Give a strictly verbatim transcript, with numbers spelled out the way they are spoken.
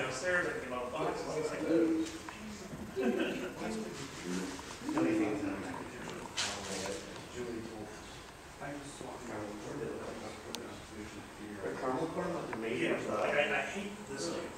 downstairs, I can get my own box, and things like that. Yeah, like I, I hate this, like,